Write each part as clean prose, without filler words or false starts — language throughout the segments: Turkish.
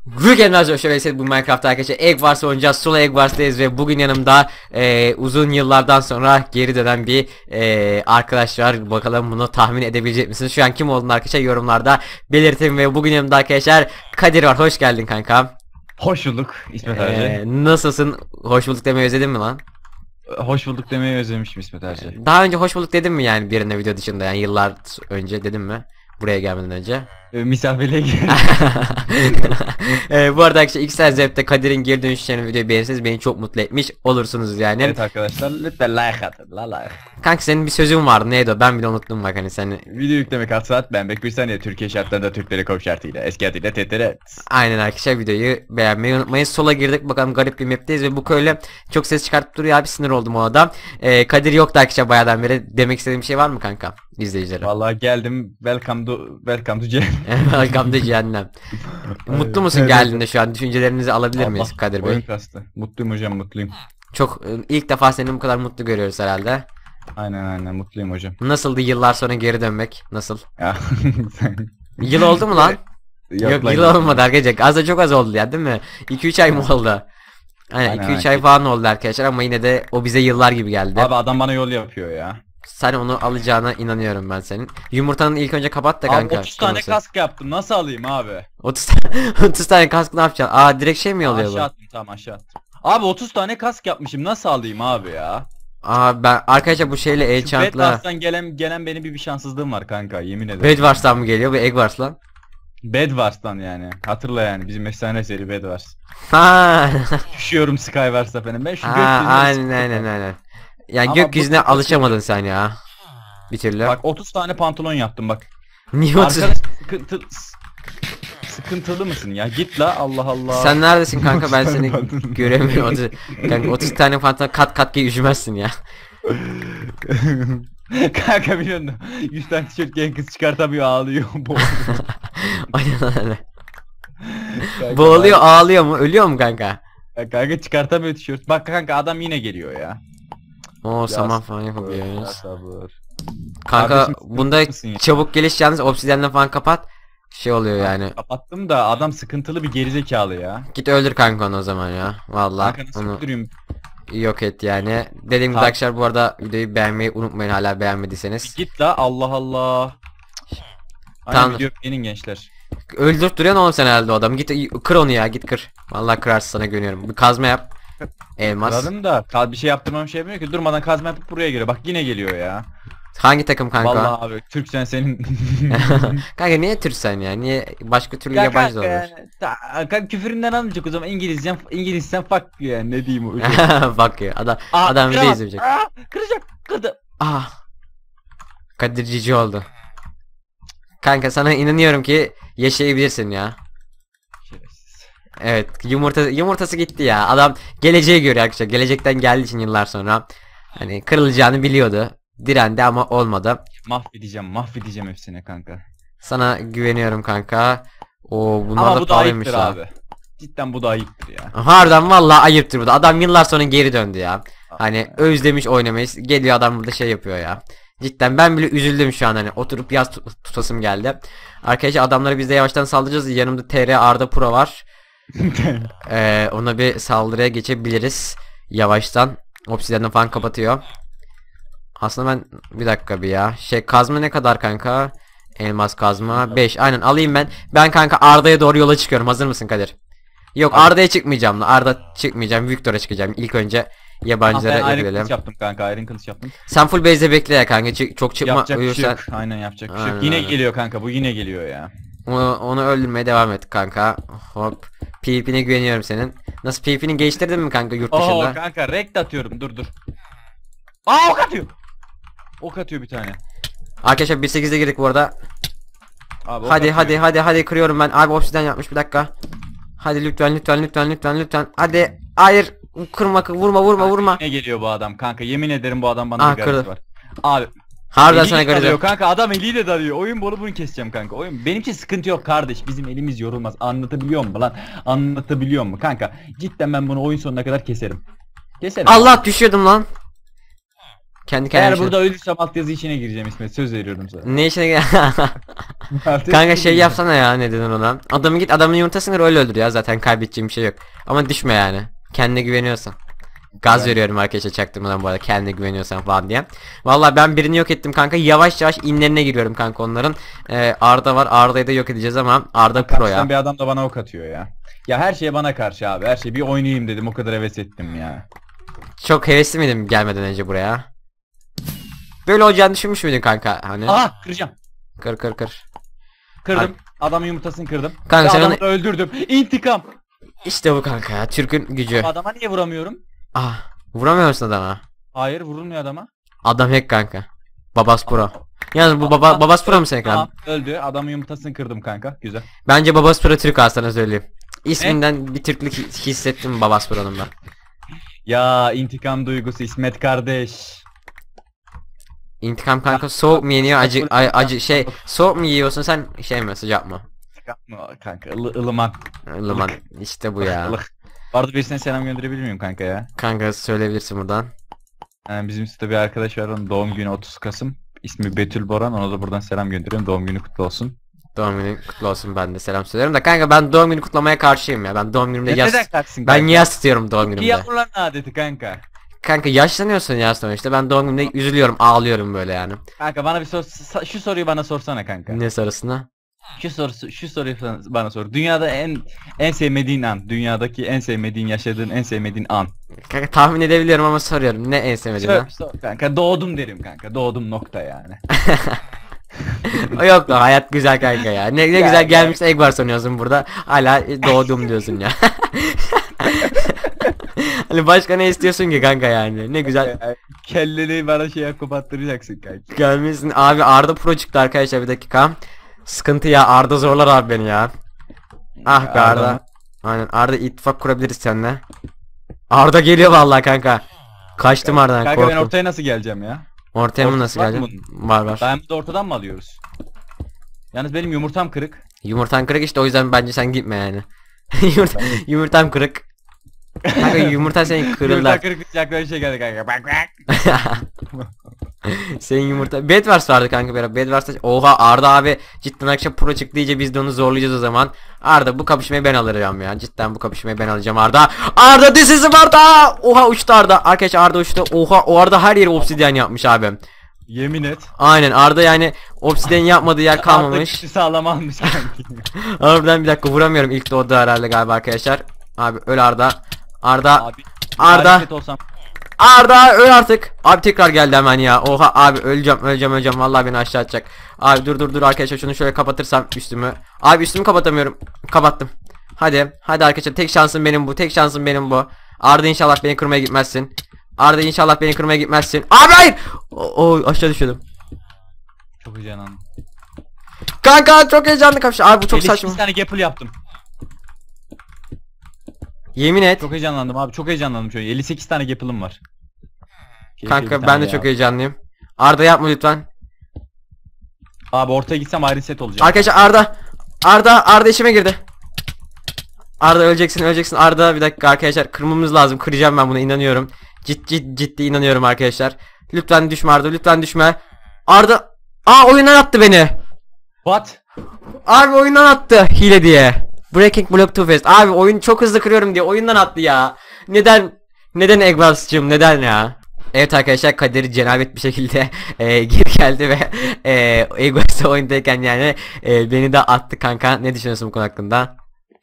Rügenaz şöyle bu Minecraft arkadaşlar Egg Wars oynayacağız. Solo Egg Wars'tayız ve bugün yanımda uzun yıllardan sonra geri dönen bir arkadaş var. Bakalım bunu tahmin edebilecek misiniz? Şu an kim olduğunu arkadaşlar yorumlarda belirtin ve bugün yanımda arkadaşlar Kadir var. Hoş geldin kankam. Hoş bulduk İsmet Erce. Nasılsın? Hoş bulduk demeyi özledin mi lan? Hoş bulduk demeyi özlemişim İsmet Erce. Daha önce hoş bulduk dedim mi yani birine video dışında, yani yıllar önce dedim mi? Buraya gelmeden önce. Misafirliğe geldim. Bu arada arkadaşlar XRZ'de Kadir'in geri dönüşlerini videoyu beğenirseniz beni çok mutlu etmiş olursunuz yani. Evet arkadaşlar lütfen like atın. Like. Kanka senin bir sözün vardı, neydi o? Ben bile unuttum bak, hani sen. Video yükleme kaç saat ben bir saniye Türkiye şartlarında Türk Telekom şartıyla eski adıyla TTR. Aynen arkadaşlar, videoyu beğenmeyi unutmayın. Sola girdik bakalım, garip bir map'teyiz ve bu köyle çok ses çıkartıp duruyor abi, sinir oldum o adam. Kadir yoktu arkadaşlar bayağıdan beri. Demek istediğim bir şey var mı kanka izleyicilere? Vallahi geldim, welcome to Welcome to cehennem. Mutlu musun geldiğinde şu an? Düşüncelerinizi alabilir miyiz Kadir Bey? Oyun kastı. Mutluyum hocam, mutluyum. Çok ilk defa seni bu kadar mutlu görüyoruz herhalde. Aynen mutluyum hocam. Nasıldı yıllar sonra geri dönmek? Nasıl? Ya, Yıl oldu mu lan? Yok lan yıl olmadı arkadaşlar. Az da çok az oldu ya, değil mi? 2-3 ay mı oldu? Aynen 2-3 ay falan oldu arkadaşlar ama yine de o bize yıllar gibi geldi. Abi adam bana yol yapıyor ya. Sen onu alacağına inanıyorum ben senin. Yumurtanın ilk önce kapat da kanka. Abi 30 tane kask yaptım, nasıl alayım abi? 30 tane kask ne yapacaksın? Aa, direkt şey mi oluyor bu? Aşağı attım, tamam aşağı attım. Abi 30 tane kask yapmışım, nasıl alayım abi ya? Aa, ben arkadaşlar bu şeyle enchant'la Bedwars'tan gelen benim bir şanssızlığım var kanka, yemin ederim. Bedwars'tan mı geliyor bu Egg Wars lan? Bedwars'tan yani. Hatırla yani bizim efsane seri Bedwars. Ha. Düşüyorum Skywars'a efendim. Ben şu Aynen. Yani Ama gökyüzüne bu- alışamadın sen ya. Bir türlü. Bak 30 tane pantolon yaptım bak. Niye 30? Arkadaş sıkıntılı mısın ya? Git la, Allah Allah. Sen neredesin kanka, ben seni Pantolon. göremiyorum. Kanka 30 tane pantolon kat kat giy, üşümezsin ya. Kanka biliyorsun 100 tane tişört giyen kız çıkartamıyor, ağlıyor. Aynen öyle. Kanka, Boğuluyor, ağlıyor mu? Ölüyor mu kanka? Kanka çıkartamıyor tişört. Bak kanka adam yine geliyor ya. Oo, saman Biraz falan yapabiliyoruz. sabır. Kanka Kardeşim, bunda mısın ya? çabuk geliş, yalnız obsidyenle falan kapat. Şey oluyor yani. Kapattım da adam sıkıntılı bir gerizekalı ya. Git öldür kanka onu o zaman ya. Vallahi Kanka nasıl onu öldüreyim? yok et yani. Dediğim gibi Kanka- arkadaşlar, bu arada videoyu beğenmeyi unutmayın hala beğenmediyseniz. Git la, Allah Allah. Tamam. Aynen video beğenin gençler. Öldürüp duruyorsun oğlum sen herhalde o adamı. Git kır onu ya, git kır. Vallahi kırarsın, sana güveniyorum. Bir kazma yap. Elmas. Kazdım da bir şey yaptırmam, şey yapmıyor ki, durmadan kazma yapıp buraya geliyor. Bak yine geliyor ya. Hangi takım kanka? Vallahi abi Türk senin. Kanka niye Türk sen ya? Niye başka türlü yabancı da olur? Kanka küfüründen almayacak o zaman, İngilizcen fuck yani, ne diyeyim o. Bak ya adam video izleyecek. Kırdı. Ah. Kadir cici oldu. Kanka sana inanıyorum ki yaşayabilirsin ya. Şerefsiz. Evet, yumurtası gitti ya. Adam geleceği görüyor arkadaşlar. Gelecekten geldiği için yıllar sonra hani kırılacağını biliyordu. Direndi ama olmadı. Mahvedeceğim hepsine kanka. Sana güveniyorum kanka. O bunlar Ama da bu da pahalıymış ayıptır ya. abi. Cidden bu da ayıptır ya. Harbiden vallahi ayıptır bu da. Adam yıllar sonra geri döndü ya. Hani özlemiş oynamayı. Geliyor adam burada şey yapıyor ya. Cidden ben bile üzüldüm şu an, hani oturup yaz tutasım geldi. Arkadaşlar adamları biz de yavaştan saldıracağız. Yanımda TR Arda Pro var. Ona bir saldırıya geçebiliriz. Yavaştan. Obsidian'ı falan kapatıyor. Aslında ben bir dakika bir ya. Kazma ne kadar kanka? Elmas kazma 5. Aynen alayım ben. Ben kanka Arda'ya doğru yola çıkıyorum. Hazır mısın Kadir? Yok, Arda'ya çıkmayacağım lan. Arda çıkmayacağım. Victor'a çıkacağım. İlk önce yabancılara Ben Iron girelim. kılıç yaptım kanka, Iron kılıç yaptım. Sen full base'de bekle ya kanka. Çok çıkma Yapacak bir şey uyursan. yok. Aynen yapacak bir şey yok. Aynen, Yine aynen. geliyor kanka, bu yine geliyor ya. Onu öldürmeye devam et kanka. Hop. PvP'ne güveniyorum senin. Nasıl, PvP'ni geliştirdin mi kanka yurt Oo dışında? kanka rekt atıyorum, dur. Aa, ok atıyor. Ok atıyor bir tane. Arkadaşlar 1.8'e girdik bu arada. Abi, ok Hadi atıyor. hadi kırıyorum ben. Abi obsidian yapmış, bir dakika. Hadi lütfen. Hadi. Hayır. Vurma. Yine geliyor bu adam kanka, yemin ederim bu adam bana bir Kırdı. garezi var. Abi Harbiden eliyle sana dalıyor garip. kanka, adam eliyle dalıyor. Oyun bunu keseceğim kanka. Benim için sıkıntı yok kardeş. Bizim elimiz yorulmaz. Anlatabiliyor muyum lan? Anlatabiliyor muyum kanka? Cidden ben bunu oyun sonuna kadar keserim. Keserim. Allah, düşüyordum lan. Kendi kendine Eğer yaşıyorum. burada ölürsem altyazı içine gireceğim İsmet, söz veriyorum sana. Ne işine Altyazı Kanka şey gireceğim. yapsana ya, ne dedin ona? Adamı git, adamın yumurtasını öyle öldür ya, zaten kaybedeceğim bir şey yok. Ama düşme yani. Kendine güveniyorsan. Gaz Evet. veriyorum arkadaşlar çaktırmadan bu arada, kendine güveniyorsan falan diye. Vallahi ben birini yok ettim kanka. Yavaş yavaş inlerine giriyorum kanka onların. Arda var. Arda'yı da yok edeceğiz ama Arda pro Karşıdan ya. bir adam da bana ok atıyor ya. Ya her şey bana karşı abi. Her şey bir oynayayım dedim. O kadar heves ettim ya. Çok hevesli miydim gelmeden önce buraya? Böyle olacağını düşünmüş müydün kanka? Hani Aha, kıracağım. kır kır kır. Kırdım. Adamın yumurtasını kırdım. Kanka Ve sen adamı onu- da öldürdüm. İntikam. İşte bu kanka ya. Türk'ün gücü. Adama niye vuramıyorum? Ah, vuramıyor musun adama? Hayır, vurulmuyor adama. Adam hack kanka. Babas pro. Yalnız bu Babas pro mu senin Tamam, kanka? öldü. Adamın yumurtasını kırdım kanka. Güzel. Bence Babas pro Türk, sana söyleyeyim. İsminden bir Türklük hissettim Babas pro'nun ben. Ya intikam duygusu İsmet kardeş. İntikam kanka, soğuk mu yeniyor, acı şey, soğuk mu yiyorsun sen, şey mi, sıcak mı? İntikam mı kanka? Ilıman. Ilıman, işte bu ya. Ilık. Bu arada birisine selam gönderebilir miyim kanka ya? Kanka söyleyebilirsin buradan. Bizim sitede bir arkadaş var, onun doğum günü 30 Kasım. İsmi Betül Boran, ona da buradan selam gönderiyorum. Doğum günü kutlu olsun. Doğum günün kutlu olsun, ben de selam söylerim da kanka, ben doğum günü kutlamaya karşıyım ya. Ben doğum günümde Ya yas, neden kaçsın ben kanka? yas tutuyorum doğum İyi günümde. yavruların adeti kanka. Kanka yaşlanıyorsun ya sonuçta, ben doğum günümde üzülüyorum, ağlıyorum böyle yani. Kanka bana bir şu soruyu bana sorsana kanka. Ne sarısına? Şu soruyu bana sor. Dünyada en sevmediğin an, dünyadaki en sevmediğin, yaşadığın en sevmediğin an. Kanka tahmin edebiliyorum ama soruyorum, ne en sevmediğin ha? Sor kanka, doğdum derim kanka. Doğdum nokta yani. Yok lan, hayat güzel kanka ya. Ne güzel gelmiş Egg sanıyorsun burada. Hala doğdum diyorsun ya. Hani başka ne istiyorsun ki kanka yani? Ne güzel Kelleni bana şeye kopattıracaksın kanka. gelmişsin. Abi Arda pro çıktı arkadaşlar, bir dakika. Sıkıntı ya, Arda zorlar abi beni ya. Ah be Arda. Aynen, Arda ittifak kurabiliriz seninle. Arda geliyor vallahi kanka. Kaçtım Arda'dan, Kanka ben korktum. ortaya nasıl geleceğim ya? Ortaya mı ortası nasıl var mı geleceksin? Var var. Diamond'ı ortadan mı alıyoruz? Yalnız benim yumurtam kırık. Yumurtan kırık işte, o yüzden bence sen gitme yani. Yumurtam kırık. Kanka yumurta senin Yumurta kırılır. kırık diyecek bir şey geldi kanka. Bak bak. Senin yumurta. Bedwars vardı kanka beraber. Bedwars'ta. Oha, Arda abi cidden akşam pro çıktı, iyice biz de onu zorlayacağız o zaman. Arda, bu kapışmayı ben alacağım ya. Cidden bu kapışmayı ben alacağım Arda. Arda, this is Arda. Oha, uçtu Arda. Arkadaşlar Arda uçtu. Oha, o Arda her yeri obsidyen yapmış abi. Yemin et. Aynen, Arda yani obsidyen yapmadığı yer kalmamış. Artık sağlam almış kanki. Harbiden bir dakika, vuramıyorum, ilk doğdu herhalde galiba arkadaşlar. Abi öl Arda. Arda. Abi. Arda. hareket olsam. Arda öl artık. Abi tekrar geldi hemen ya. Oha abi, öleceğim. Vallahi beni aşağı atacak. Abi dur arkadaşlar, şunu şöyle kapatırsam üstümü. Abi üstümü kapatamıyorum. Kapattım. Hadi arkadaşlar, tek şansım benim bu. Tek şansım benim bu. Arda inşallah beni kırmaya gitmezsin. Arda inşallah beni kırmaya gitmezsin. Abi hayır. Aşağı düşüyordum. Çok heyecanlandım. Kanka çok heyecanlı kapıştı. Abi bu çok 58 saçma. tane gapple yaptım. Yemin et. Çok heyecanlandım abi. Çok heyecanlandım şöyle. 58 tane gapple'ım var. Keşke bir Kanka tane ben de ya. çok heyecanlıyım. Arda yapma lütfen. Abi ortaya gitsem ayrı set olacak. Arkadaşlar Arda işime girdi. Arda öleceksin Arda, bir dakika arkadaşlar, kırmamız lazım, kıracağım ben buna, inanıyorum. Ciddi inanıyorum arkadaşlar. Lütfen düşme Arda, lütfen düşme. Arda oyundan attı beni. What? Abi oyundan attı hile diye. Breaking Block Too Fast. Abi oyun çok hızlı kırıyorum diye oyundan attı ya. Neden Eggbas'cığım, neden ya? Evet arkadaşlar, kaderi cenabet bir şekilde geri geldi ve Eggbas'ta oyundayken yani beni de attı kanka. Ne düşünüyorsun bu konu hakkında?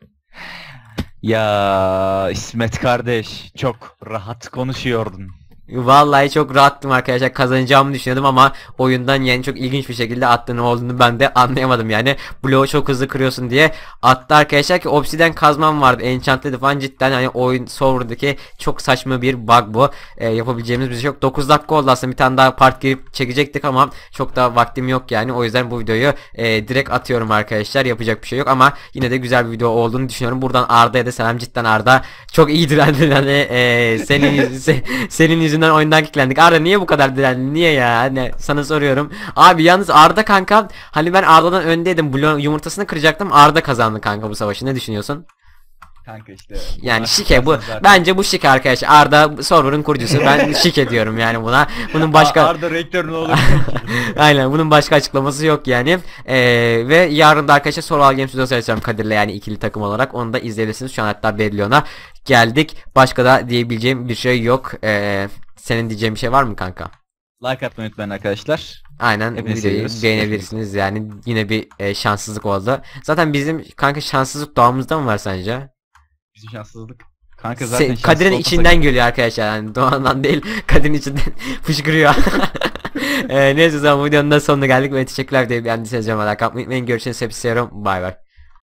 Ya İsmet kardeş, çok rahat konuşuyordun. Vallahi çok rahattım arkadaşlar, kazanacağımı düşünüyordum ama oyundan yani çok ilginç bir şekilde attı, ne olduğunu ben de anlayamadım yani. Bloğu çok hızlı kırıyorsun diye attı arkadaşlar ki obsidian kazmam vardı, enchantlı falan, cidden hani oyun serverdaki çok saçma bir bug bu. Yapabileceğimiz bir şey yok. 9 dakika oldu aslında, bir tane daha part girip çekecektik ama çok da vaktim yok yani, o yüzden bu videoyu direkt atıyorum arkadaşlar, yapacak bir şey yok ama yine de güzel bir video olduğunu düşünüyorum. Buradan Arda'ya da selam, cidden Arda çok iyi direndin hani, senin yüzünden oyundan kilitlendik. Arda niye bu kadar direndin, niye ya, hani sana soruyorum. Abi yalnız Arda kanka, hani ben Arda'dan öndeydim, bloğun yumurtasını kıracaktım, Arda kazandı kanka bu savaşı, ne düşünüyorsun? Kanka işte. Yani şike bu. Bence bu şike arkadaşlar. Arda server'ın kurucusu. Ben şike diyorum yani buna. Bunun başka Arda rektör ne olur? aynen bunun başka açıklaması yok yani. Ve yarın da arkadaşlar Soral Games videosu açacağım Kadir'le yani ikili takım olarak. Onu da izleyebilirsiniz. Şu an hatta Bedlion'a geldik. Başka da diyebileceğim bir şey yok. Senin diyeceğin bir şey var mı kanka? Like atmayı unutmayın arkadaşlar. Aynen Hepinizi videoyu seviyoruz. beğenebilirsiniz yani yine bir şanssızlık oldu. Zaten bizim kanka şanssızlık doğamızda mı var sence? Bizim şanssızlık. Kanka zaten şanssız Kadir'in olmasak- içinden geliyor arkadaşlar yani doğandan değil Kadir'in içinden fışkırıyor. Neyse o zaman videonun da sonuna geldik ve teşekkürler diye beğendiyseniz like atmayı unutmayın. Görüşürüz hepsi seviyorum bay bay.